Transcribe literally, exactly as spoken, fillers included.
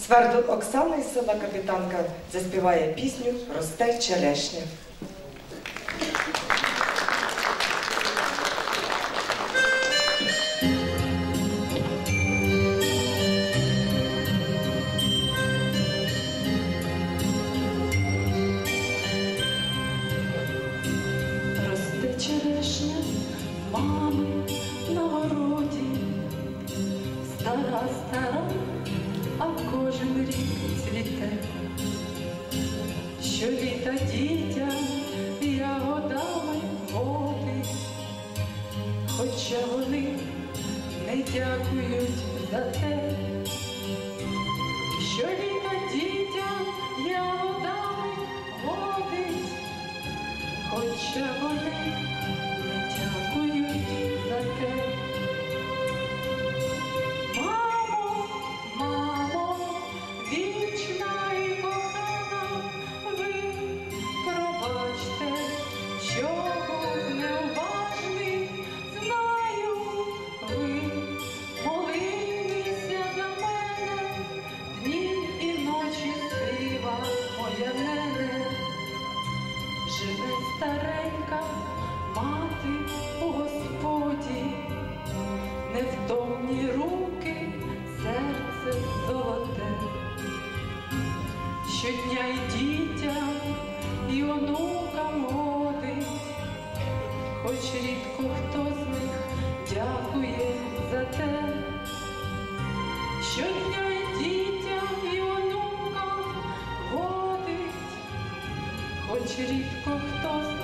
Свердл Оксана із села Капітанка заспіває пісню «Росте черешня». Росте черешня мами на городі, стара, стара, а кожен рік цвіте. Щоліта дітям ягодами водить, хоча вони не дякують за те. Щоліта дітям ягодами водить, хоча вони не дякують за те. Мамо, мамо, вічна і кохана, ви пробачте, що був неуважний, знаю, ви молилися за мене, дні і ночі сива моя нене. Живе старенька мати у Господі, невтомні руки, серце золоте. Щодня й дітям, і онукам годить, хоч рідко хто з них дякує за те. Щодня й дітям, і онукам годить, хоч рідко хто з